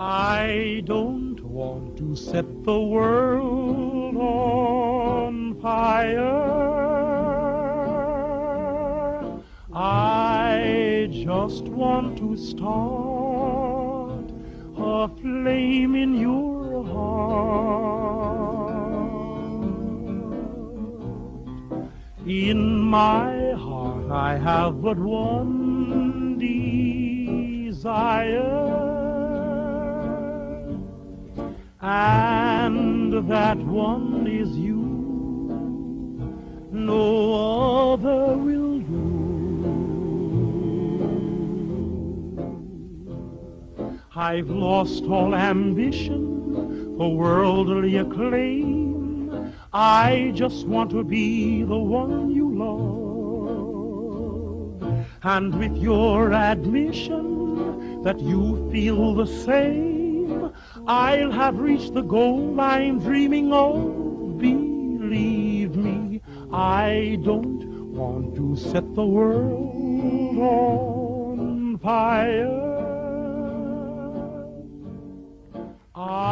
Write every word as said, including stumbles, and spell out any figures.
I don't want to set the world on fire. I just want to start a flame in your heart. In my heart I have but one desire, and that one is you. No other will do. I've lost all ambition for worldly acclaim. I just want to be the one you love. And with your admission that you feel the same, I'll have reached the goal I'm dreaming of. Believe me, I don't want to set the world on fire. I